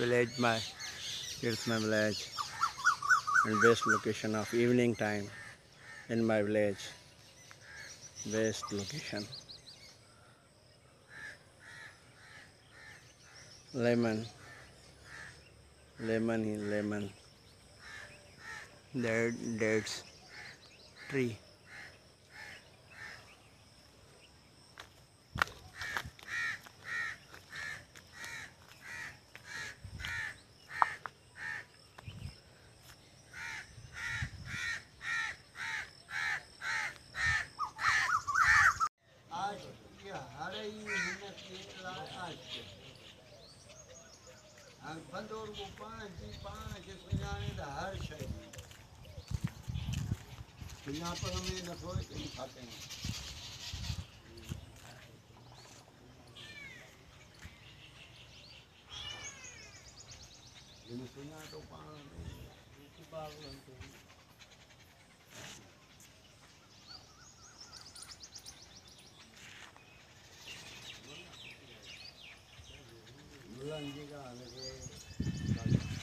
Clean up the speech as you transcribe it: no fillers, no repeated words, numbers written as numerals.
village, it's my village, and best location of evening time in my village. Best location. Lemon, lemon. Dates tree. बंदोर को पाँच सुञाणे त हर शइ सुञापण में नथो अचे छा कयूं जिन सुञातो पाण मुलनि जी ॻाल्हि खे